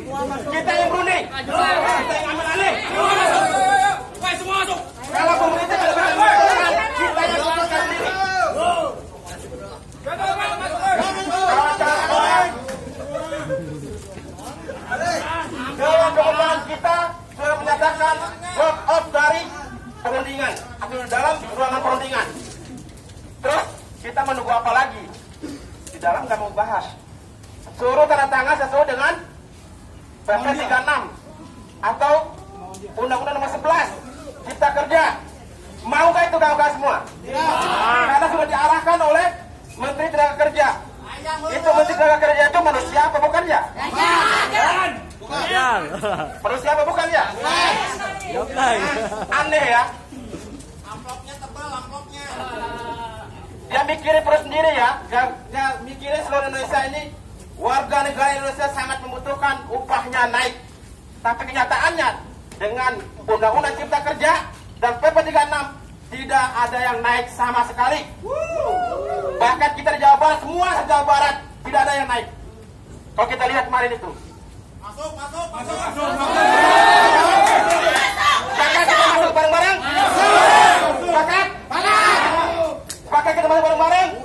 Kita yang berunding. Kita yang ambil alih. Semua masuk. Kalau pemerintah tidak berani, kita yang melakukan diri. Dewan Kehormatan kita sudah menyatakan walk out dari perundingan atau dalam ruangan perundingan. Terus kita menunggu apa lagi? Di dalam nggak mau bahas. Suruh tanda tangan sesuai dengan PP 36 atau Undang-Undang Nomor 11 Cipta Kerja. Maukah itu kawan-kawan semua? Karena sudah diarahkan oleh Menteri Tenaga Kerja. Itu Menteri Tenaga Kerja itu manusia apa bukan ya? Manusia apa bukan ya? Aneh ya. Amplopnya tebal, amplopnya. Dia mikirin perut sendiri ya. Dia mikirin seluruh Indonesia ini. Warga negara Indonesia sangat membutuhkan upahnya naik. Tapi kenyataannya dengan Undang-Undang Cipta Kerja dan PP 36 tidak ada yang naik sama sekali. Bahkan kita di Jawa Barat, semua Jawa Barat tidak ada yang naik. Kalau kita lihat kemarin itu. Masuk. Sepakat kita masuk bareng-bareng? Sepakat? Sepakat kita masuk bareng-bareng?